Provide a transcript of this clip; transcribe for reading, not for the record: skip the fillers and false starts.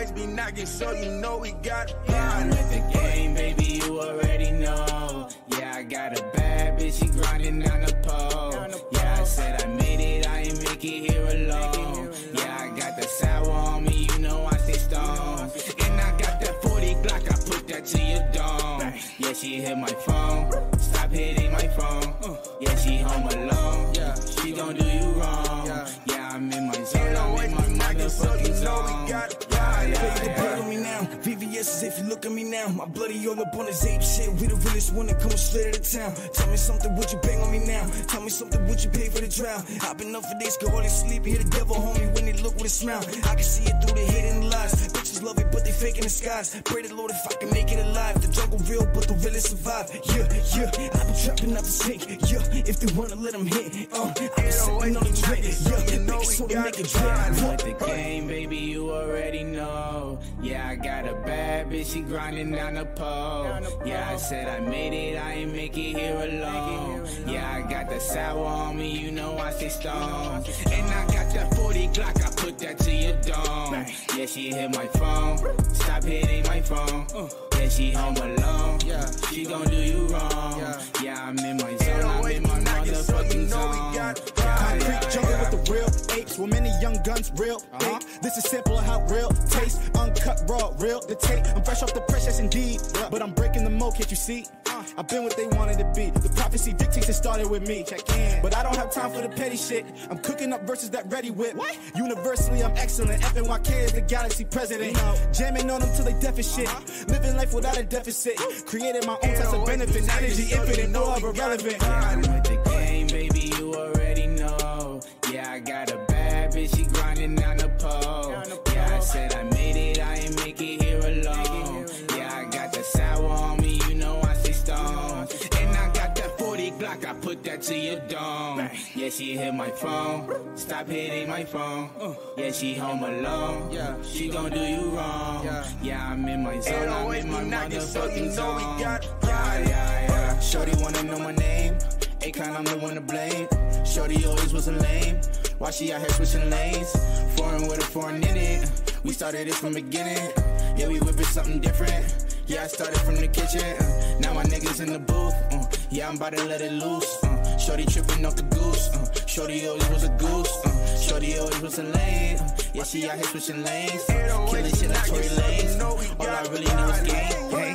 808s be knocking, so you know we got yeah, I'm with the game, baby, you already know. Yeah, I got a bad bitch, she grinding down the pole. Yeah, I said I made it, I ain't make it here alone. Yeah, I got the sour on me, you know I stay stoned. And I got that 40 Glock, I put that to your dome. Yeah, she hit my phone, stop hitting my phone. Yeah, she home alone, she gon' do you wrong. Yeah, I'm in my zone, I'm in my motherfucking zone. Blood on me now, VVS is if you look at me now. My bloody all up on this ape shit. We the realest one that coming straight out of town. Tell me something, would you bang on me now? Tell me something, would you pay for the drown? I've been up for days, go all sleep. Hear the devil, homie, when they look with a smile. I can see it through the hate and the lies. Bitches love it, but they fake in the skies. Pray the Lord if I can make it alive. The jungle real, but the realest survive. Yeah, I've been trapping out the sink. Yeah, if they wanna let them hit. I've been sitting on the drink. Yeah, make it so they make it drip. I'm with the game, baby, you already know. Yeah, I got a bad bitch, she grinding down the pole. Yeah, I said I made it, I ain't make it here alone. Yeah, I got the sour on me, you know I stay stoned. And I got that 40 Glock, I put that to your dome. Yeah, she hit my phone, stop hitting my phone. Yeah, she home alone, she gon' do you wrong. Yeah, I'm in my zone, I'm in my motherfucking zone. Concrete jungle with the real apes, with many young guns, real fake. This is simple how real taste, uncut, raw, real the tape. I'm fresh off the press, yes indeed, but I'm breaking the mold, can't you see? I've been what they wanted to be. The prophecy dictates it started with me. Check in. But I don't have time for the petty shit. I'm cooking up verses that ready whip. Universally, I'm excellent. FNYK is the galaxy president. Jamming on them till they deaf as shit. Living life without a deficit. Created my own types of benefits. Energy infinite, no other relevant. I'm with the game, baby, you already know. Yeah, I got a bad bitch, she grinding down the pole. Yeah, I said I made it, I ain't make it here alone. Yeah, I got the sour on me, you know I stay stoned. And I got that 40 Glock, I put that to your dome. Yeah, she hit my phone, stop hitting my phone. Yeah, she home alone, she gon' do you wrong. Yeah, I'm in my zone, I'm in my motherfucking zone. Yeah. Shorty wanna know my name, Akon, I'm the one to blame. Shorty always was a lame, why she out here switching lanes? Foreign with a foreign in it, we started it from beginning. Yeah, we whipping something different. Yeah, I started from the kitchen, now my niggas in the booth. Yeah, I'm about to let it loose. Shorty tripping off the goose. Shorty always was a goose. Shorty always was a lane. Yeah, she out here switching lanes. Killing shit like Tory Lanez. All I really know is game.